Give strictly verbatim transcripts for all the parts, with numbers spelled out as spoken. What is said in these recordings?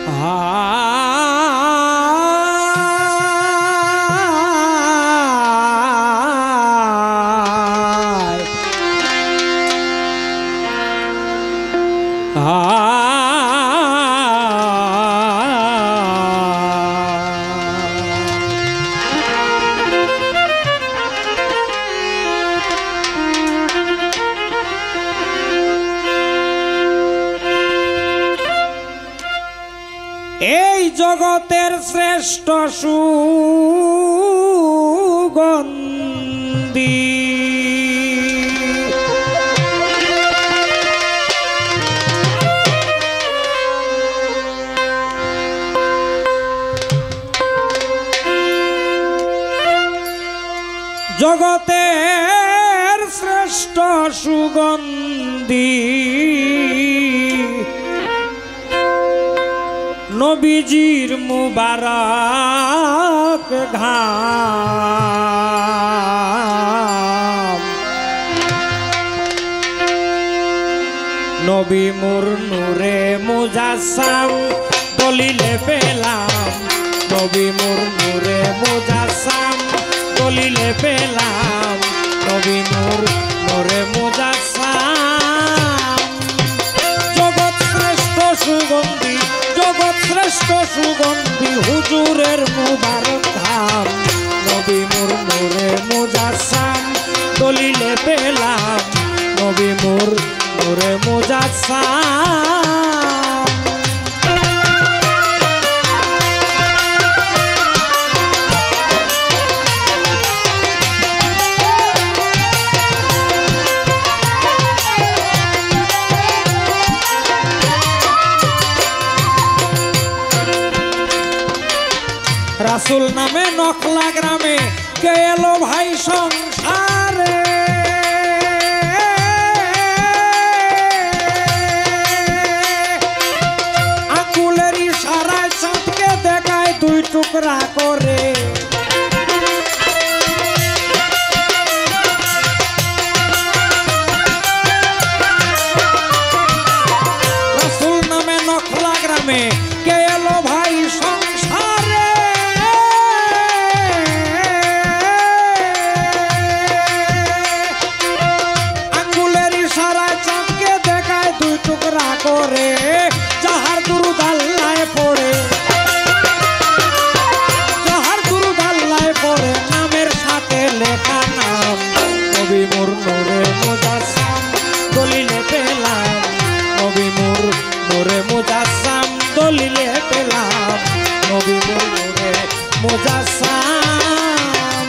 এই জগতের শ্রেষ্ঠ সুগন্ধি জগতের শ্রেষ্ঠ সুগন্ধি নবীজির মুবারক ঘাম নবী মোর নূরে মুজাসসাম দলিলে পেলাম নবী মোর নূরে মুজাসসাম দলিলে পেলাম নবী মোর নূরে মুজাসসাম জগৎ শ্রেষ্ঠ সুগন্ধি জগৎ শ্রেষ্ঠ সুগন্ধি হুজুরের মুবারক ধাম নবী মোর নূরে মুজাসসাম দলিলে পেলাম নবী মোর নূরে মুজাসসাম রাসূল নামে নকলা গ্রামে কে এলো ভাই সংসারে আকুলের ইশারায় চাঁদকে দেখায় দুই টুকরা করে রাসূল নামে নকলা গ্রামে কে এলো ভাই সংসারে টুকরা করে যাহার দুরূদ আল্লাহে পড়ে যাহার দুরূদ আল্লাহে পড়ে নামের সাথে লেখা নাম নবী মোর নূরে মুজাসসাম দলিলে পেলাম নবী মোর নূরে মুজাসসাম দলিলে পেলাম নবী মোর নূরে মুজাসসাম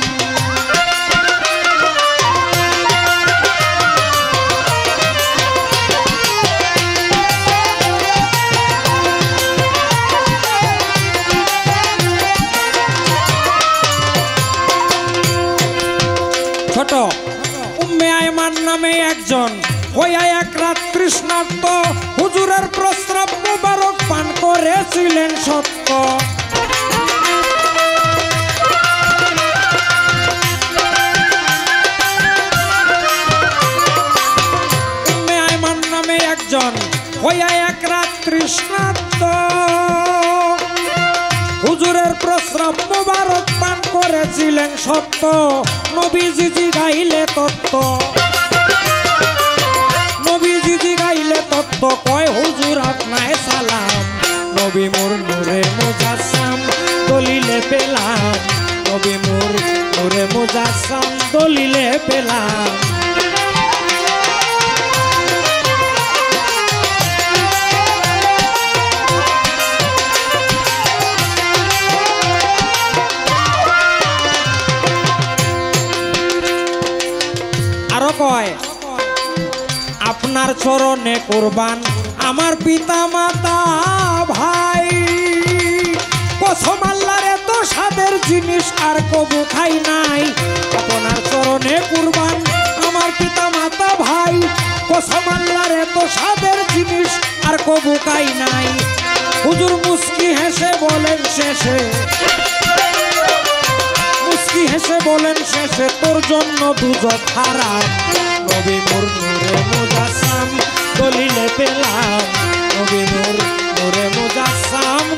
ছোট উম্মে আয়মান নামে একজন হইয়া এক রাত তৃষ্ণার্ত হুজুরের প্রস্রাব মুবারক পান করেছিলেন সত্য উম্মে আয়মান নামে একজন হইয়া এক রাত তৃষ্ণার্ত হুজুরের প্রস্রাব মুবারক পান করেছিলেন সত্য নবীজি জিগাইলে তত্ত্ব নবীজি জিগাইলে তত্ত্ব কয় হুজুর আপনায় সালাম নবী মোর নূরে মুজাসসাম দলিলে পেলাম নবী মোর নূরে মুজাসসাম দলিলে পেলাম আরো কয় আপনার চরণে কুরবান আমার পিতা মাতা ভাই কসম আল্লাহর এত স্বাদের জিনিস আর কবু খাই নাই আপনার চরণে কুরবান আমার পিতা মাতা ভাই কসম আল্লাহর এত স্বাদের জিনিস আর কবু খাই নাই হুজুর মুস্কি হেসে বলেন শেষে মুস্কি হেসে বলেন শেষে তোর জন্য দুজক হারাম নবী মোর নূরে মুজাসসাম দলিলে পেলাম নবী মোর নূরে মুজাসসাম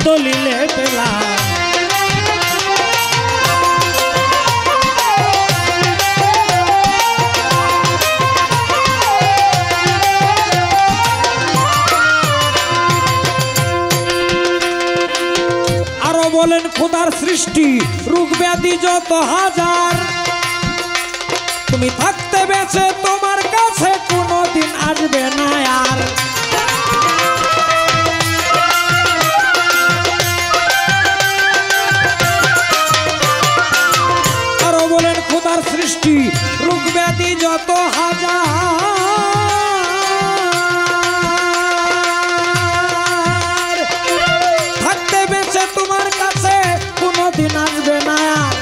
বলেন খোদার সৃষ্টি রোগ ব্যাধি যত হাজার, তুমি থাকতে বেঁচে তোমার কাছে কোনোদিন আসবে না আর। আরো বলেন খোদার সৃষ্টি রোগ ব্যাধি যত হাজার, থাকতে বেঁচে তোমার কাছে কোনোদিন আসবে না।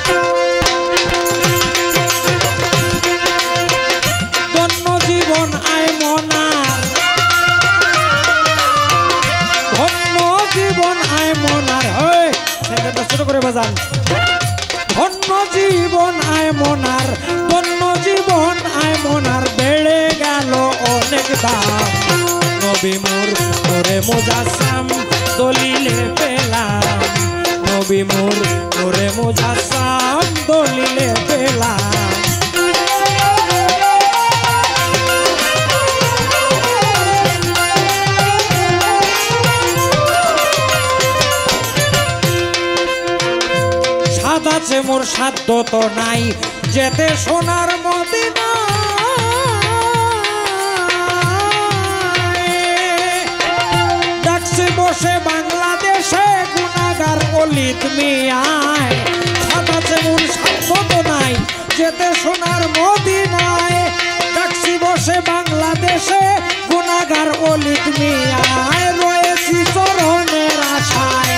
ধন্য জীবন আয় মনার, ধন্য জীবন আয় মনার, হয় ছোট করে বাজান। ধন্য জীবন আয় মনার, ধন্য জীবন আয় মনার, বেড়ে গেল অনেক দাম। নবী মোর নূরে মুজাসসাম দলিলে পেলাম, নবী মোর নূরে মুজাসসাম দলিলে পেলাম। আছে মোর সাধ্য তো নাই যেতে সোনার মদিনা, ডাকছে বসে বাংলাদেশে গুনাহগার অলিদ মিয়ায়। আছে মোর সাধ্য তো নাই যেতে সোনার মদিনায়, ডাকছি বসে বাংলাদেশে গুনাহগার অলিদ মিয়ায়। রয়েছি চরণের আশায়,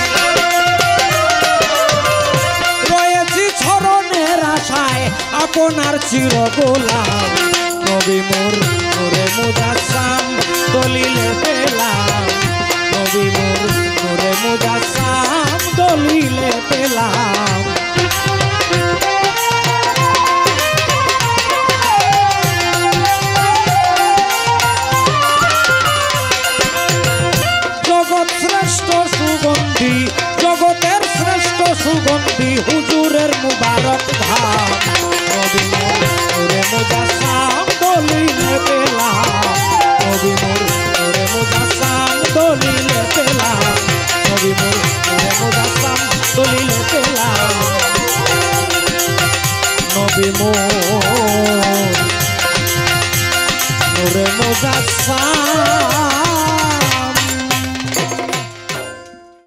আপনার চির গোলাম। নবী মোর নূরে মুজাসসাম দলিলে পেলাম, নবী মোর নূরে মুজাসসাম দলিলে পেলাম। জগৎ শ্রেষ্ঠ সুগন্ধি, জগতের শ্রেষ্ঠ সুগন্ধি হুজুরের মুবারক ধাম।